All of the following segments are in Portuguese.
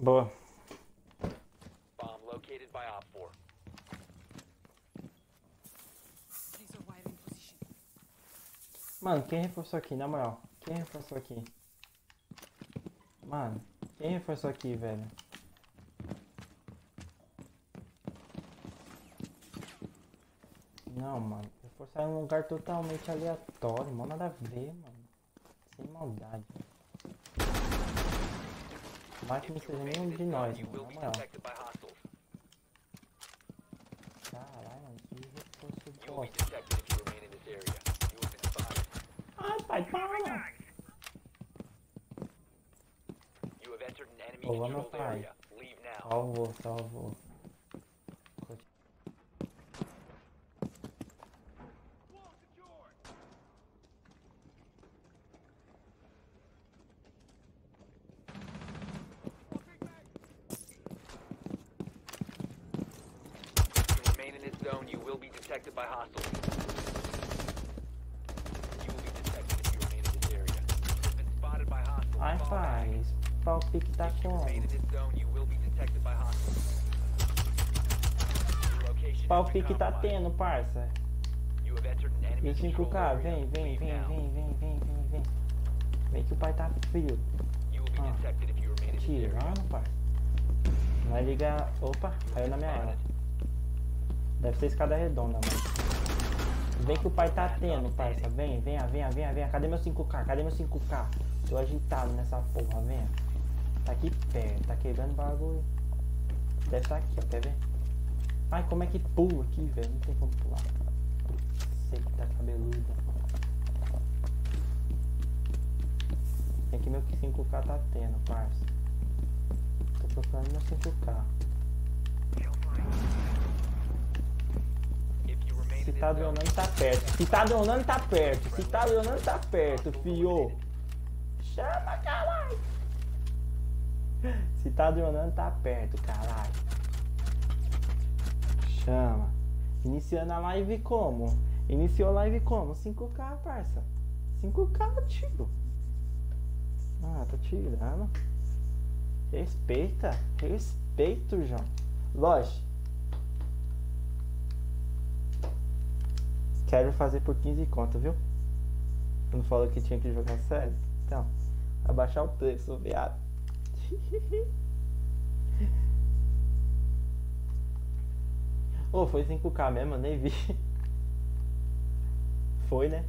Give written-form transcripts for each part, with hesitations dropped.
Boa. Bomb located by Op 4. Laser wire in position. Mano, quem reforçou aqui, na moral? Quem reforçou aqui? Mano, quem reforçou aqui, velho? Não, mano. Reforçar em um lugar totalmente aleatório. Mano, nada a ver, mano. Sem maldade. Mas que não seja nenhum de nós, You mano. will Na be moral. detected by hostiles. Caralho, mano. Que reforço You will be bosta. detected if you remain in this area. You have been spotted. Ai, pai, para! You have entered an enemy Ô, meu controlled pai. area. Leave now. Salvou, salvou. If you remain in this zone, you will be detected by hostiles. You will be detected if you remain in this area. You have been spotted by hostiles. Ai, Fall back. pai. Pau pique tá If you como? remain in this zone, you will be detected by hostiles. Your location Pau has been pique tá compromised. tendo, parça. You have entered an E enemy o controlled 5K, area. vem, vem, Leave vem, now. vem, vem, vem, vem, vem. Vem que o pai tá frio. You will be Ah. detected if you remain in this area. Tirando, parça. Vai ligar. Opa, caiu na minha hora. Deve ser escada redonda, mano. Vem que o pai tá tendo, parça. Vem, venha, venha, venha, venha. Cadê meu 5K? Cadê meu 5K? Tô agitado nessa porra, venha. Tá aqui perto, tá quebrando bagulho. Deve estar aqui, ó, quer ver? Ai, como é que pula aqui, velho? Não tem como pular. Sei que tá cabeludo. Tem que meu 5K tá tendo, parça. Tô procurando meu 5K. If you remain Se in tá this zone, dronando, tá perto. Se tá dronando, tá perto. Se tá dronando, tá perto, fio. Chama, caralho. Se tá dronando, tá perto, caralho. Chama. Iniciando a live como? Iniciou a live como? 5K, parça. 5K, tio. Ah, tá tirando. Respeita. Respeito, João. Lógico. Quero fazer por 15 conto, viu? Não falou que tinha que jogar sério? Então, abaixar o preço, viado. Ô, foi 5K mesmo, eu nem vi. Foi, né?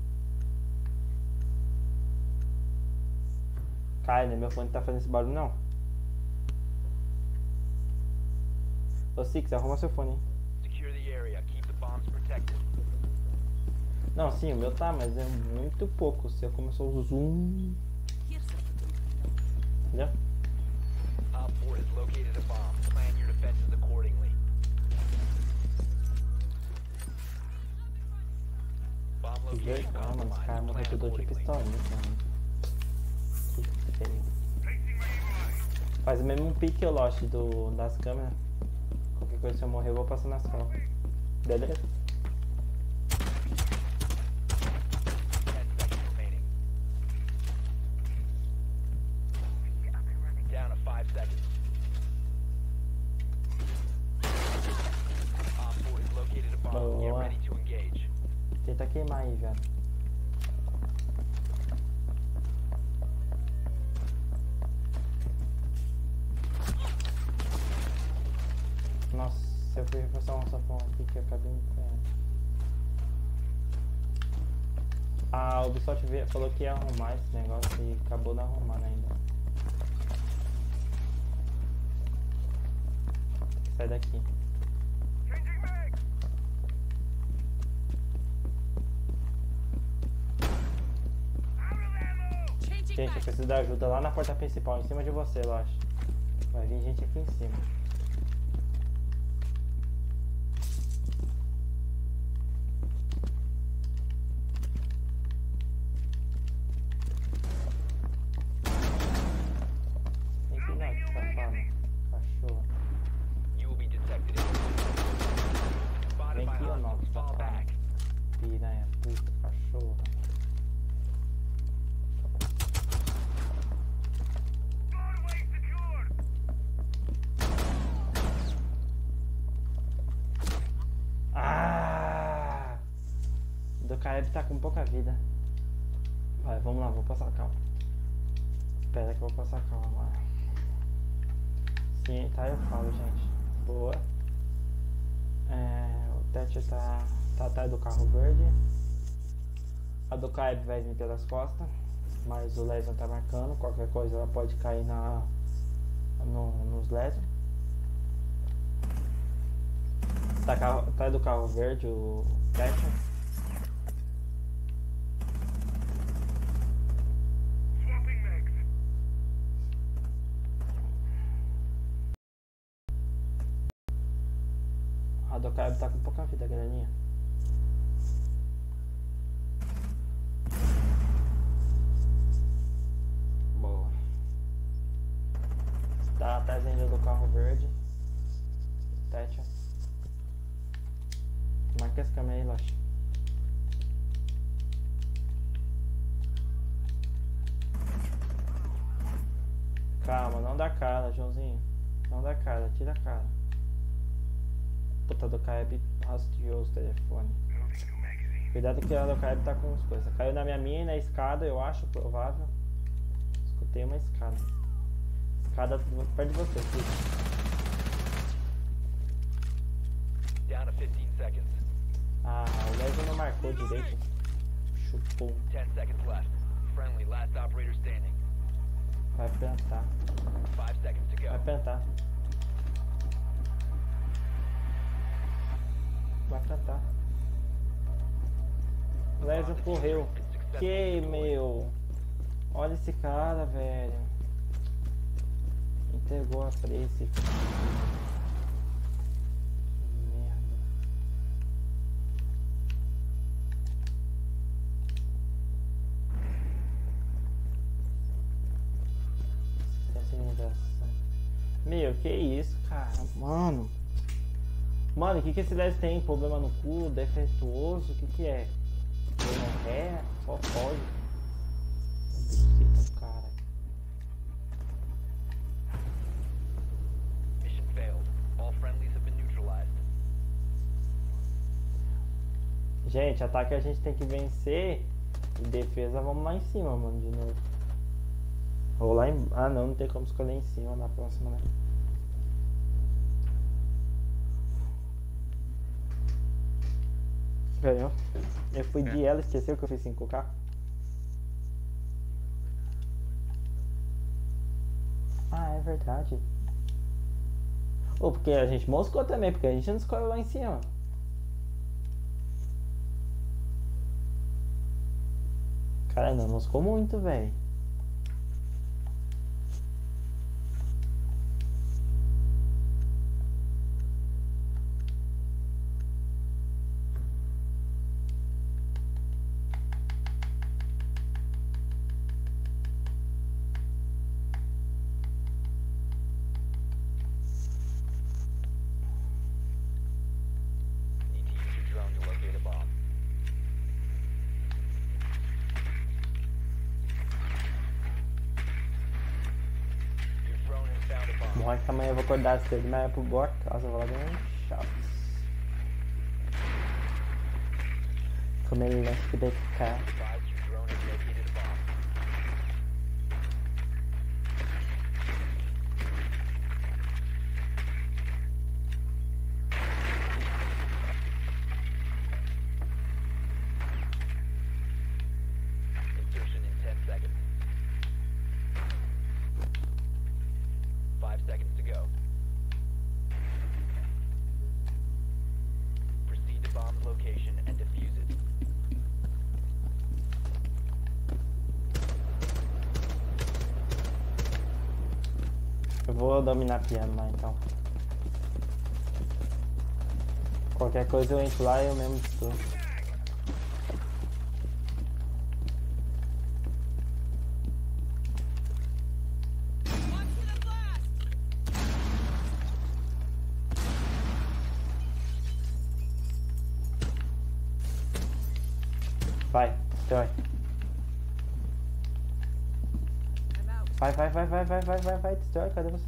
Cai, né? Meu fone tá fazendo esse barulho, não. Ô, Six, arruma seu fone, hein? secure the area. Keep the bombs protected. Não, sim, o meu tá, mas é muito pouco. O seu começou o zoom. Here's something. Entendeu? Op 4 has located a bomb. Plan your defenses accordingly. Bomb location Ah, mano, esse cara compromised. morreu Plan com dor de accordingly. pistolinha, mano. Que feio. Faz o mesmo pique, o Lost, das câmeras. Qualquer coisa, se eu morrer, eu vou passar nas calças. Beleza? 10 seconds remaining. Down to 5 seconds. Op 4 has located a bomb. Get Boa. ready to engage. Tenta queimar aí, velho. Nossa, eu fui reforçar um sapão aqui que eu acabei me ferrando. A Ubisoft falou que ia arrumar esse negócio e acabou não arrumando ainda. Tem que sair daqui. Changing Gente, eu back. preciso da ajuda lá na porta principal, em cima de você, eu acho. Vai vir gente aqui em cima. Vem aqui não, safado. Cachorro. You will be detected. Spotted Vem by aqui, ô hostiles. Nox, Fall safado. back. Piranha, puta, cachorro. Abby tá com pouca vida. Vai, vamos lá, vou passar calma. Espera que eu vou passar calma agora. Sim, tá, eu falo, gente. Boa. O Thatcher tá atrás do carro verde. A do Abby vai vir pelas costas. Mas o Lesion tá marcando. Qualquer coisa ela pode cair nos Lesion. Tá atrás do carro verde o Thatcher. A do Abby tá com pouca vida, galerinha. Boa. Tá atrás ainda do carro verde. Thatcher. Marca esse câmera aí, Loche. Calma, não dá cara, Joãozinho. Não dá cara, tira a cara. Puta, do Abby rastreou os telefones. Cuidado que a do Abby tá com as coisas. Caiu na minha mina, na escada, eu acho, provável. Escutei uma escada. Escada perto de você, filho. Down to 15 seconds. Ah, o Lesion não marcou direito. Chupou. 10 seconds left. Friendly, last operator standing. Vai plantar. 5 seconds to Vai go. plantar. Vai plantar. O Lesion correu. Que, meu? Olha esse cara, velho. Entregou a Tracy. Merda. Essa limitação. Meu, que isso, cara? Mano. Mano, o que esse 10 tem? Problema no cu? Defeituoso? O que é? É, só pode. Buceta, cara. Mission failed. All friendlies have been neutralized. Gente, ataque a gente tem que vencer. E defesa vamos lá em cima, mano, de novo. Ou lá em... Ah, não tem como escolher em cima na próxima, né? Ganhou. Eu fui de ela, esqueceu que eu fiz 5K? Ah, é verdade. Ou porque a gente moscou também, porque a gente não escolheu lá em cima. Cara, não moscou muito, velho. Need to use your drone to locate a bomb. Your drone has found a bomb. Morre que amanhã eu vou acordar cedo, mas é pro boa casa, eu vou lá dar um chato. Comer lanche de BK. Advise your drone has located a bomb. Insertion in 10 seconds. 5 seconds to go. Proceed to bomb's location and defuse it. Eu vou dominar piano lá então. Qualquer coisa eu entro lá e eu mesmo destruo. Vai, destrói. I'm out. Vai, destrói, cadê você?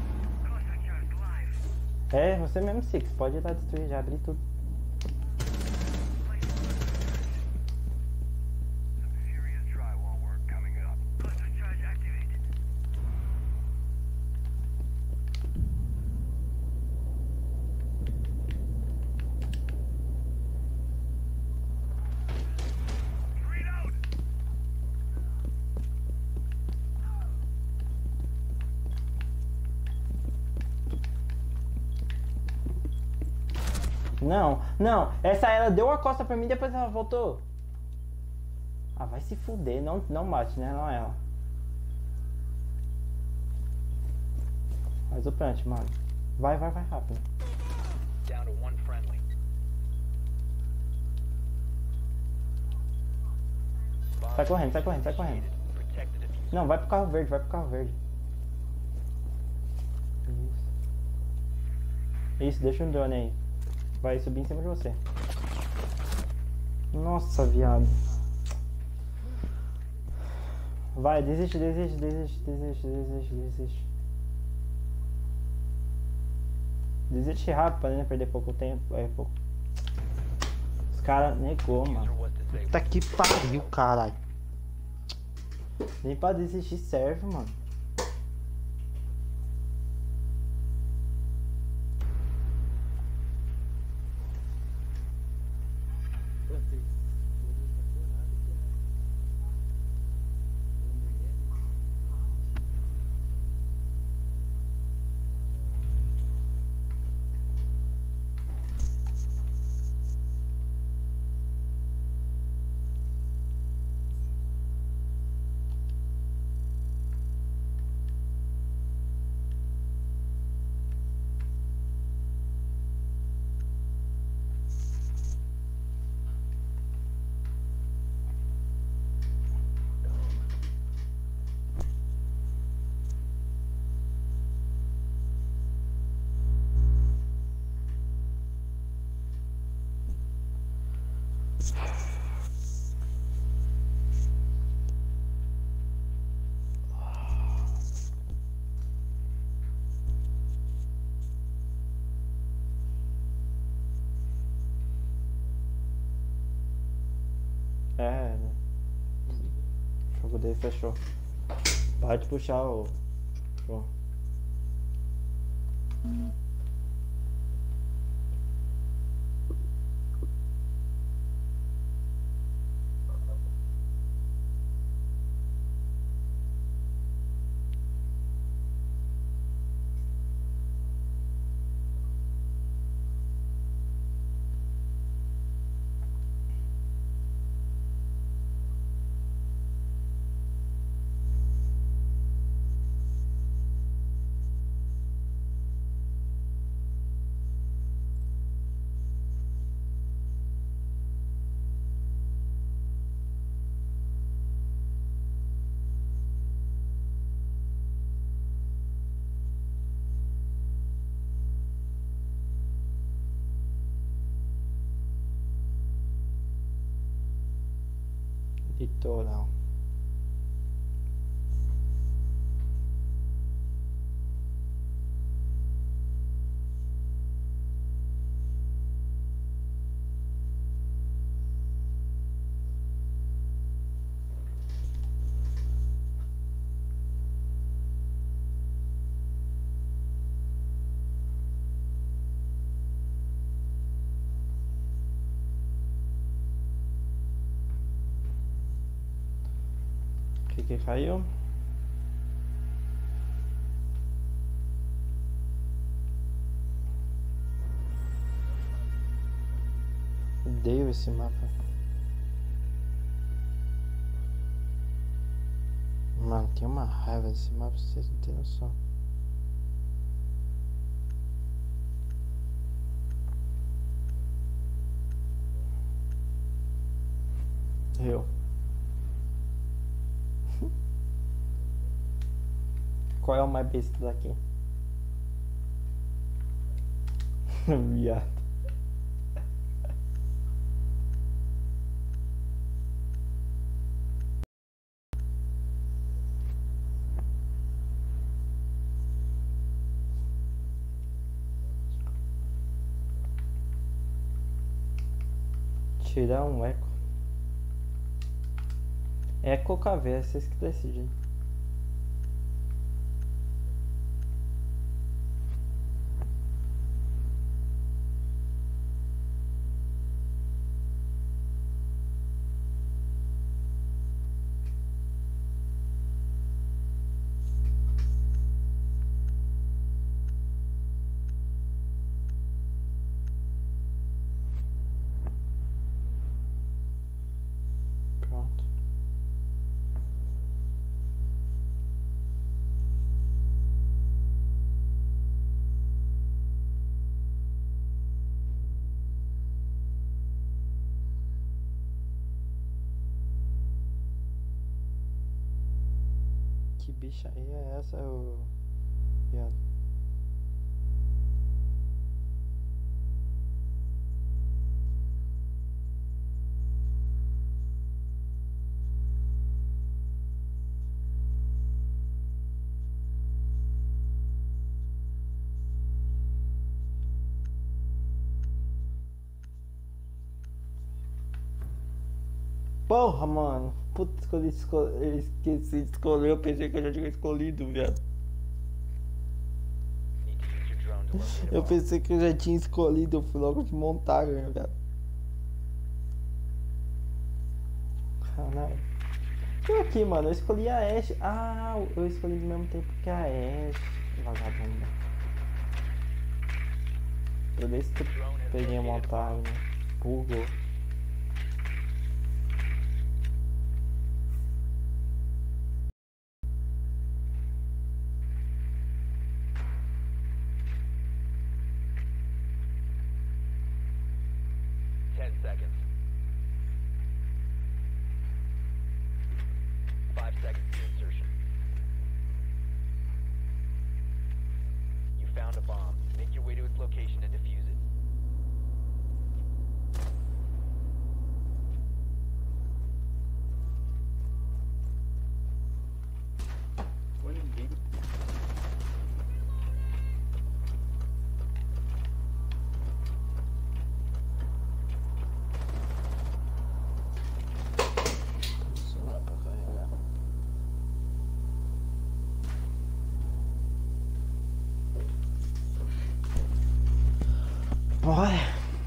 É, você mesmo, Six, pode ir lá destruir, já abri tudo. Não, não. Essa ela deu a costa pra mim e depois ela voltou. Ah, vai se fuder. Não, não bate, né? Não é ela. Faz o plant, mano. Vai rápido. Down to one friendly. Sai correndo, sai correndo, sai correndo. Protect the diffuser. Não, vai pro carro verde, vai pro carro verde. Isso, deixa um drone aí. Vai subir em cima de você. Nossa, viado. Vai, desiste. Desiste rápido pra não perder pouco tempo. Pouco. Os caras negou, Diffuser mano. was disabled. Puta que pariu, caralho. Nem pra desistir serve, mano. É, né? O jogo dele fechou. Pode puxar o. Show. Litoral. O que caiu? Odeio esse mapa. Mano, tem uma raiva desse mapa, vocês não tem noção. Eu. Qual é o mais besta daqui? Viado. Tirar um eco. Eco ou caveira, vocês que decidem. Que bicha aí é essa, ô viado? Porra, mano. Puta, eu esqueci de escolher. Eu pensei que eu já tinha escolhido, viado. Need to use your drone to locate a Eu bomb. pensei que eu já tinha escolhido. Eu fui logo de montagem, viado. Caralho. Eu aqui, mano. Eu escolhi a Ashe. Ah, eu escolhi ao mesmo tempo que a Ashe. Vagabunda. Toda vez que eu peguei a montagem, bugou. Ten seconds. 5 seconds to insertion. You found a bomb. Make your way to its location and defuse it. Bora.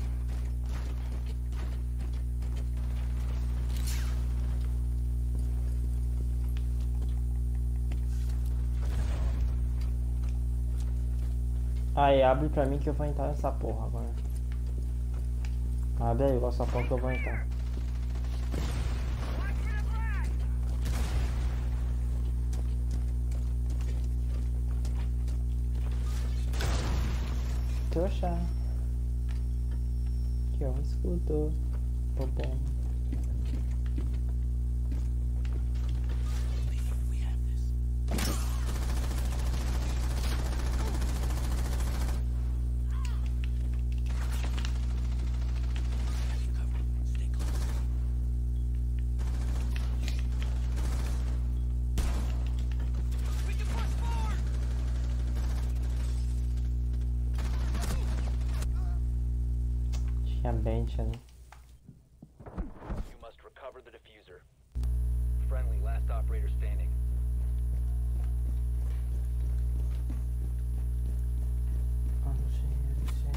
Aí, abre pra mim que eu vou entrar nessa porra agora. Abre aí, essa porra que eu vou entrar. Trouxa. Que eu escuto. Bom. Tinha bench ali. You must recover the diffuser. Friendly, last operator standing. Ah, não sei.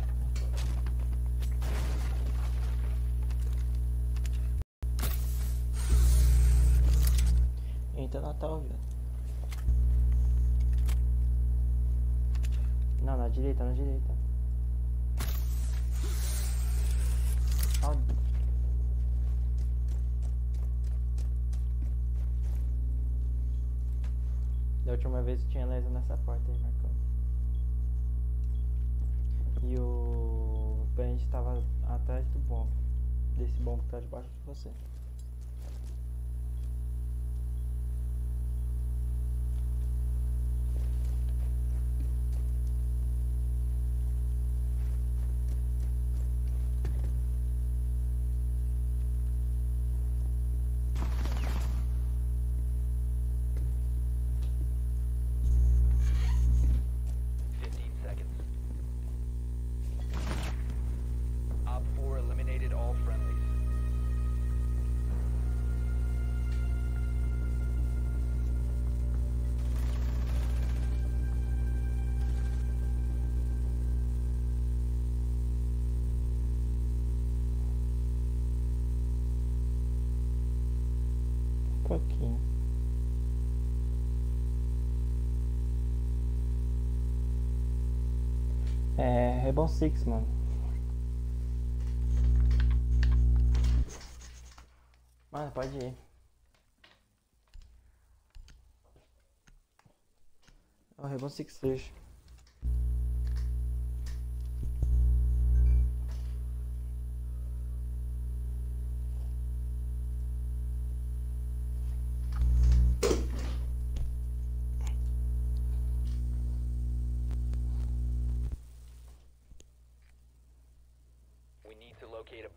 Entra Natal, velho. Não, na direita, na direita. Ah. Da última vez tinha laser nessa porta aí, Marcão. E o Bench tava atrás do bomb. Desse bomb que tá debaixo de você. Op 4 eliminated all friendlies. Um pouquinho. É, Rainbow Six, mano. Mano, pode ir. É o Rainbow Six Siege.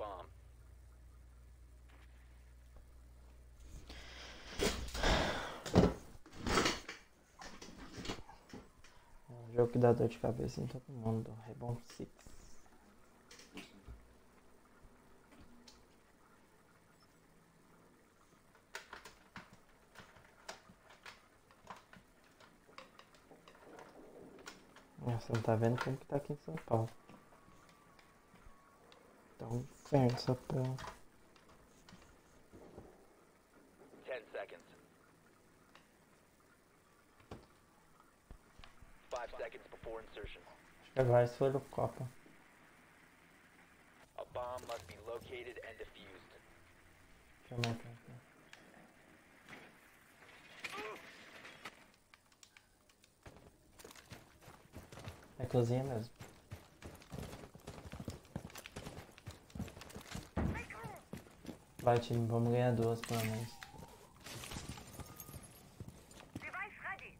bomb. É um jogo que dá dor de cabeça em todo mundo. Rainbow Six. Você não tá vendo como que tá aqui em São Paulo. Tá um inferno essa porra. 10 seconds. 5 seconds before insertion. Acho que agora isso foi do Copa. A bomb must be located and defused. Deixa eu marcar aqui. É cozinha mesmo. Vai, time, vamos ganhar duas pelo menos. Device ready.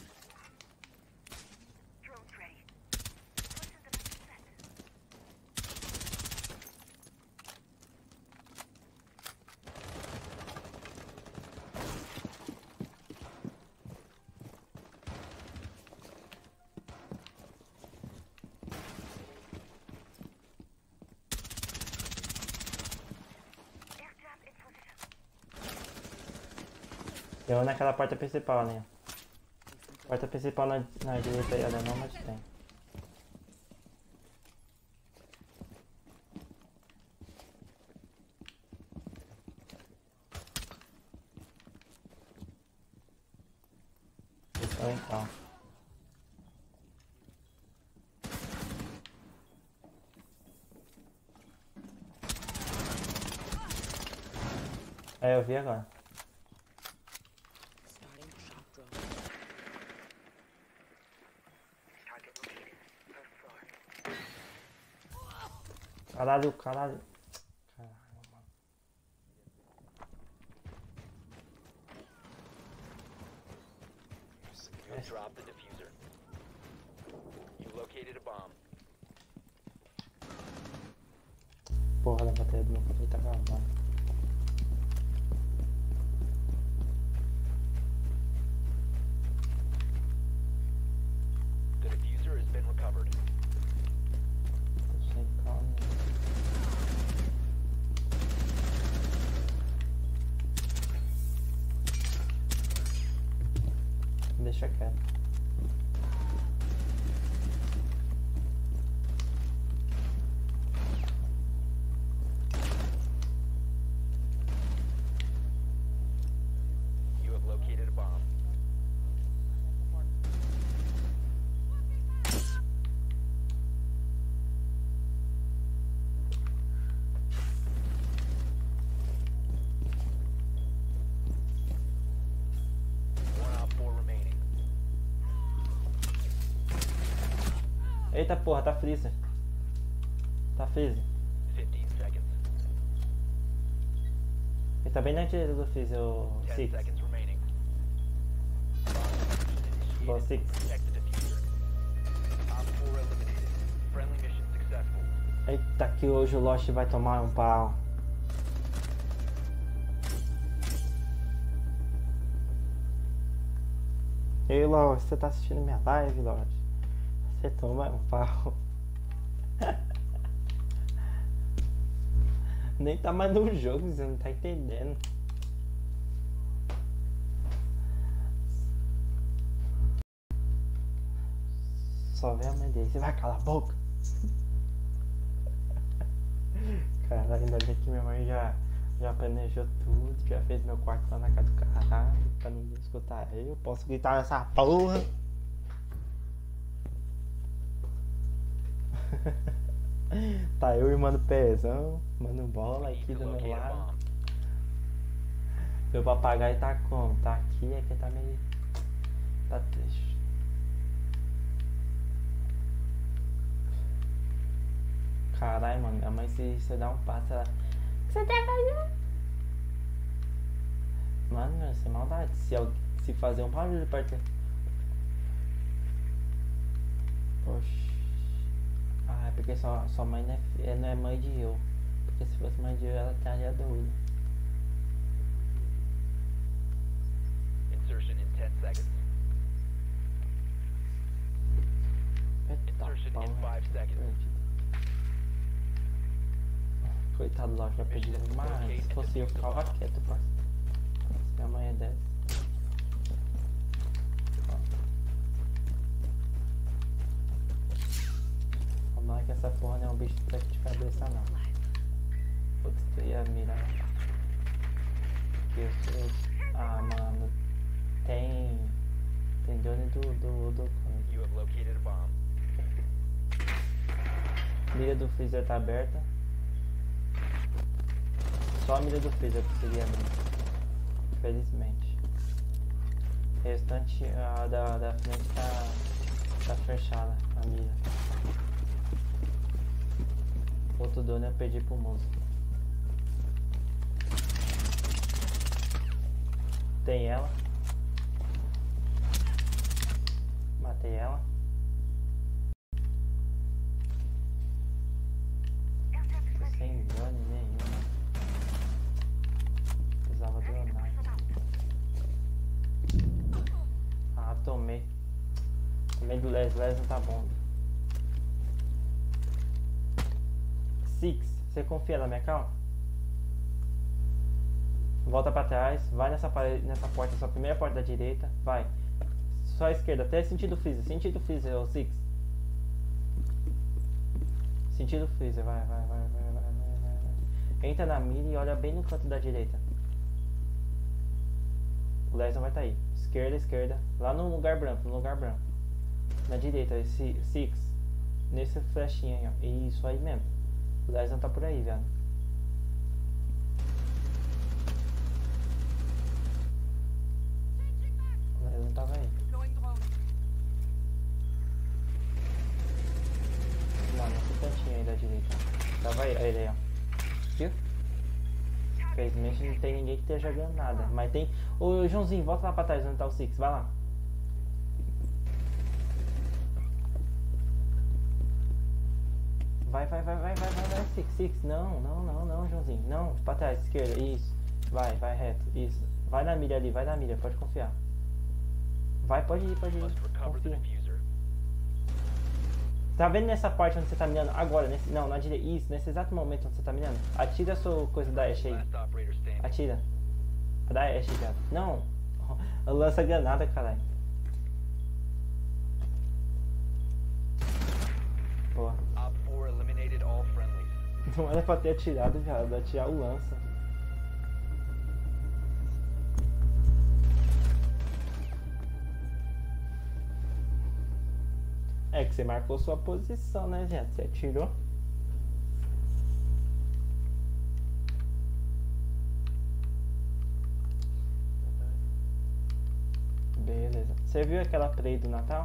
Drones ready. Push in the next set. Air trap in position. Eu naquela porta principal, né? Porta principal na direita aí, olha, não, mas tem. Então. É, eu vi agora. Starting shock drone. Target located. First floor. Caralho, caralho. Caralho, mano. You have dropped the diffuser. You located a bomb. Porra da bateria do meu computador tá gravando. The diffuser has been recovered. Tô sem calma. Deixa quieto. You have located a bomb. One op 4 remaining. Eita porra, tá freezer. Tá freezer. 15 seconds. Ele tá bem na direita do freezer, o 10 Six. seconds remaining. Boa, Six. Protect the diffuser. Op 4 eliminated. Friendly mission successful. Eita, que hoje o Lost vai tomar um pau. Ei, Lost, você tá assistindo minha live, Lost? Você toma um pau. Nem tá mais no jogo, você não tá entendendo. Só vê a mãe dele, você vai calar a boca. Cara, ainda bem que minha mãe já planejou tudo, já fez meu quarto lá na casa do caralho, pra ninguém escutar eu. Posso gritar nessa porra. Tá eu e o Mano Pezão, Mano Bola Need aqui to do meu locate a lado. bomb. Meu papagaio tá como? Tá aqui, é que tá meio... tá triste. Caralho, mano, minha mãe se você dá um passo, ela... Você tá fazendo? Mano, sem maldade, se fazer um barulho perto... Oxi. Ah, é porque sua mãe não é mãe de eu. Porque Porque se fosse mais de ela estaria doida. Insertion in 10 seconds. Eita, Insertion pau, in né? 5 seconds. Coitado lá, já perdi. Mas se fosse eu, ficava quieto, parça. Se amanhã é 10. Vamos lá que essa porra não é um bicho de cabeça não. Vou destruir a mira. Ah, mano. Tem drone do You have located a bomb. mira do freezer tá aberta. Só a mira do freezer conseguia mesmo. Felizmente. O restante, a da frente tá fechada, a mira. Outro drone eu perdi pro moço. Tem ela. Matei ela. Tô sem drone nenhuma. Precisava dronar. Ah, tomei. Tomei do Les não tá bom. Six, você confia na minha calma? Volta pra trás, vai nessa parede, nessa porta, essa primeira porta da direita, vai. Só a esquerda, até sentido freezer, ô Six. Sentido freezer, vai. Entra na mira e olha bem no canto da direita. O Les vai estar aí. Esquerda, lá no lugar branco, Na direita, esse Six. Nesse flechinho aí, ó. Isso aí mesmo. O Les não tá por aí, velho. O Les não tava aí. Não, nesse cantinho aí da direita. Tava aí, ele aí, ó. Viu? Infelizmente não tem ninguém que esteja jogando nada. Mas tem. Ô Joãozinho, volta lá pra trás onde tá o Six, vai lá. Vai, Six. Não, Joãozinho. Não, pra trás, esquerda, isso. Vai reto, isso. Vai na milha ali, pode confiar. Vai, pode ir. Must recover the Confia. diffuser. Tá vendo nessa parte onde você tá mirando? Agora, não, na direita. Isso, nesse exato momento onde você tá mirando. Atira a sua coisa da Ashe aí. Last operator standing. Atira. A da Ashe, cara. Não. Lança granada, caralho. Boa. Op 4 eliminated all friendlies. Não era pra ter atirado, viado. Atirar o lança. É que você marcou sua posição, né, gente? Você atirou. Beleza. Você viu aquela play do Natal?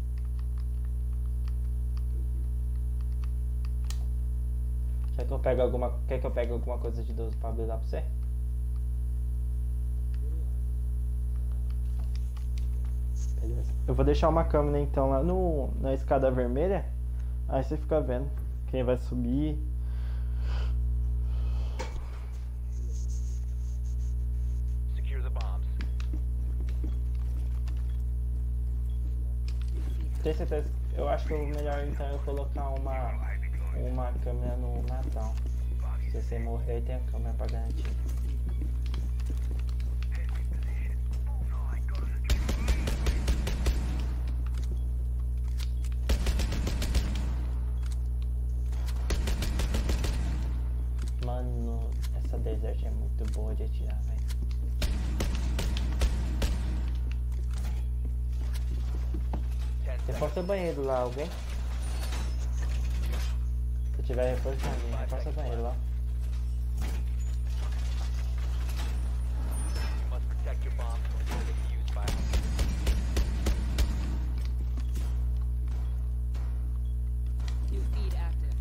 Quer que eu pegue alguma coisa de 12 pra abrir lá pra você? Beleza. Eu vou deixar uma câmera então lá na escada vermelha. Aí você fica vendo quem vai subir. Secure the bombs. Tem certeza? Eu acho que o melhor então é eu colocar uma câmera no Natal. Se você morrer, tem a câmera pra garantir. Mano, essa Desert é muito boa de atirar, velho. Reforça o banheiro lá, alguém? Se tiver reforço, alguém. Reforça o banheiro lá. You must protect your bombs from being defused by New feed active.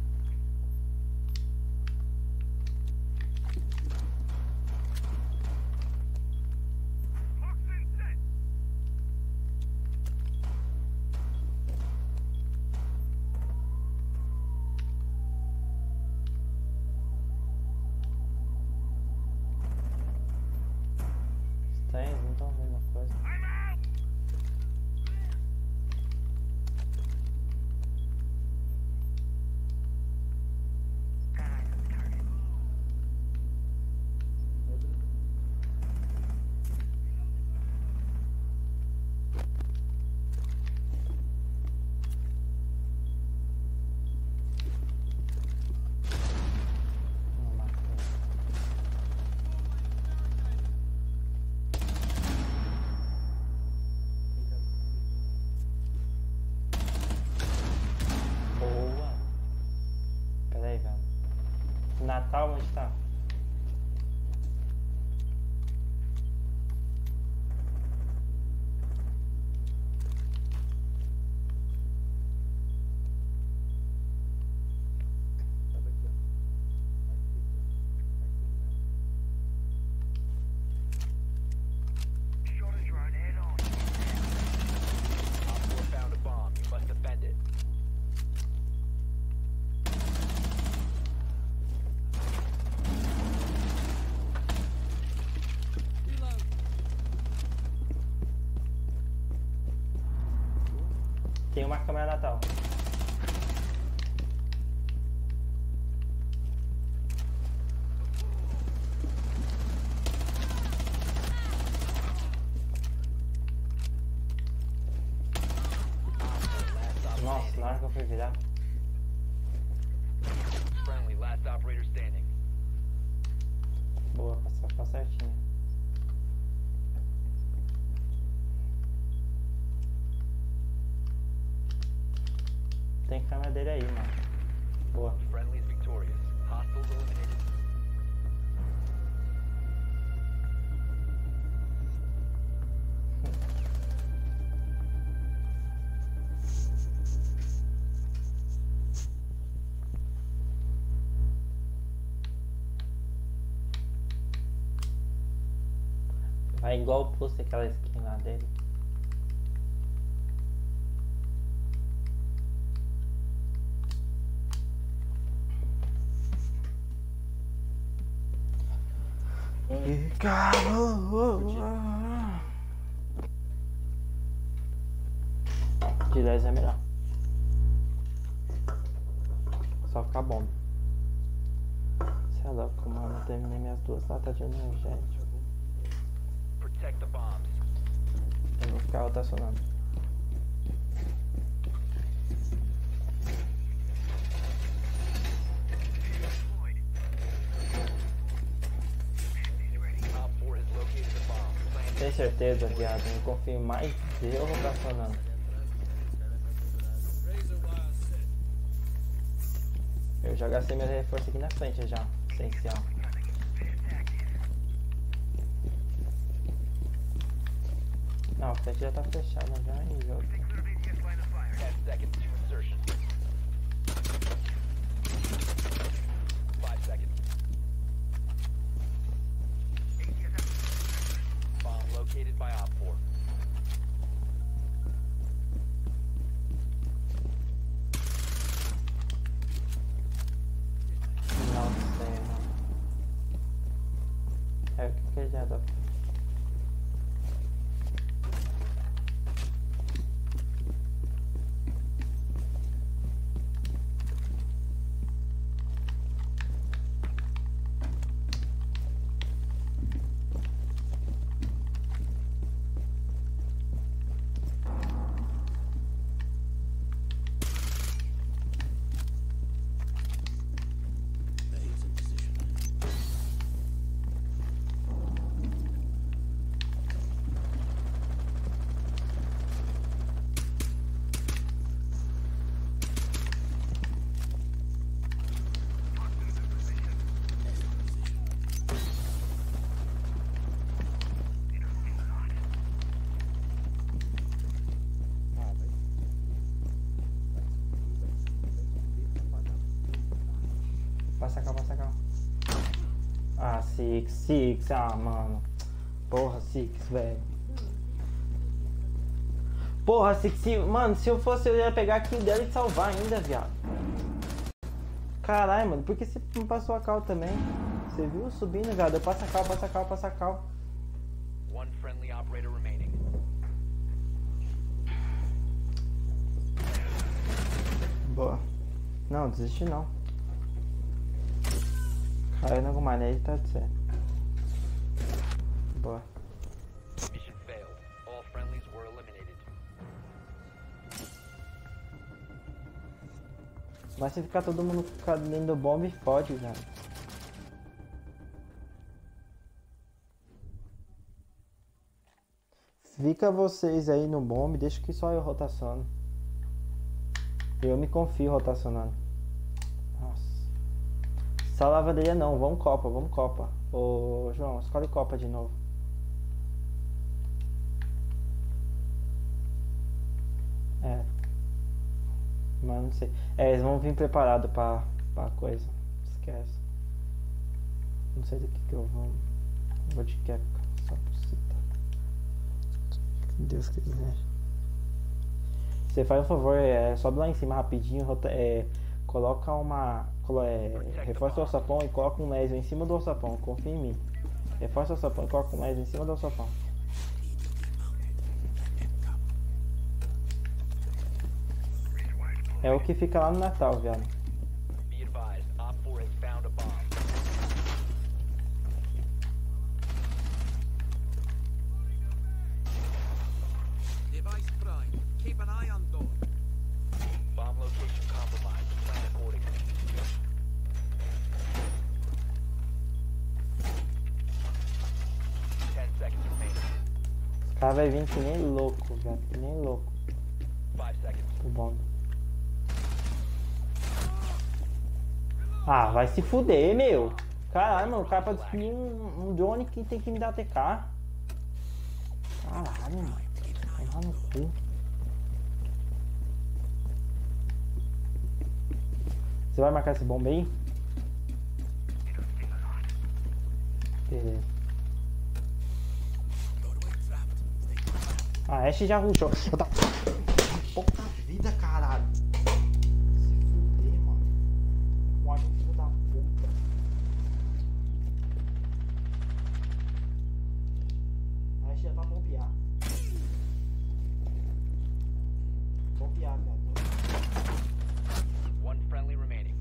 Natal, onde tá? Shot a drone head on. Op 4 found a bomb. You must defend it. Reload. Tem uma câmera Natal. Nossa, na hora que eu fui virar. Friendly, last operator standing. Boa, passou certinho. Tem câmera dele aí, mano. Boa. Friendly's victorious. Hostiles eliminated. Vai igual o post aquela skin lá dele. De 10 é melhor. Só ficar bom. Cê é louco, mano. Eu terminei minhas 2 latas de energético. Protect the bombs. Eu vou ficar rotacionando. Op 4 has located the bomb. Plan Tem certeza, viado? Não confio mais eu rotacionando. Eu já gastei meu reforço aqui na frente já. Essencial. Não, a frente já tá fechada já e eu... 10 seconds to insertion. 5 seconds. Bomb located by Op 4. Não sei, mano. É o que adianta. Passa cá, passa cá. Ah, Six, ah, mano. Porra, Six, velho. Porra, Six, mano, se eu fosse eu ia pegar a kill dela e salvar ainda, viado. Caralho, mano, por que você não passou a cal também? Você viu subindo, viado? Eu passo a cal, passo a cal, passo a cal. One friendly operator remaining. Boa. Não, desisti não. Caiu no manete, tá certo. Boa. Mission failed. All friendlies were eliminated. Mas se ficar todo mundo ficar dentro do bombe, fode, já. Fica vocês aí no bombe, deixa que só eu rotaciono. Eu me confio rotacionando. Nossa. Só lavanderia não, vamos Copa, vamos Copa. Ô João, escolhe Copa de novo. É. Mas não sei. É, eles vão vir preparados pra coisa. Esquece. Não sei do que eu vou. Vou de Kepka, só por citar. Se Deus quiser. Você faz um favor, sobe lá em cima rapidinho, coloca reforça o alçapão e coloca um laser em cima do alçapão, confia em mim. Reforça o alçapão e coloca um laser em cima do alçapão. É o que fica lá no Natal, viado. Be advised, Op 4 has found a bomb. Device prime. Keep an eye on door. Bomb location compromised. Plan accordingly. Ten seconds remaining. Os caras vão vir que nem louco, viado, que nem louco. 5 seconds. O bom. Ah, vai se fuder, meu. Caralho, mano, o cara pra destruir um drone que tem que me dar TK. Caralho, mano. Vai lá no cu. Você vai marcar esse bomba aí? Beleza. Ah, Ashe já rushou. Eu tava... Pouca vida, caralho. Se fuder, mano. Olha, filho da puta. A Ashe já tá bombear. Bombear, velho. One friendly remaining.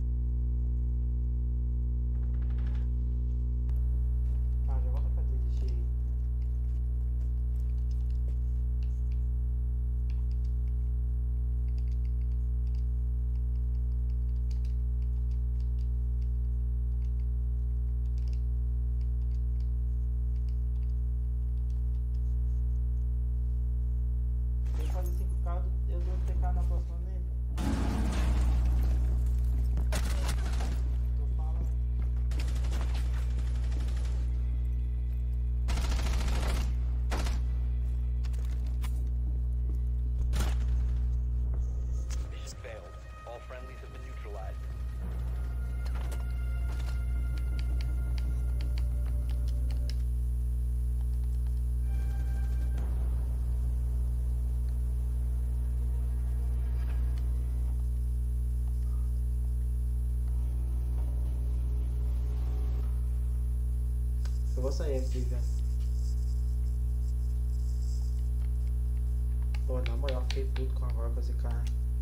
Ah, já volta pra desistir aí. Se ele fazer 5K, eu dou TK na próxima dele. Tô falando. Mission failed. All friendlies have been neutralized. Eu vou sair aqui, velho. Pô, na moral, fiquei puto com agora com esse cara.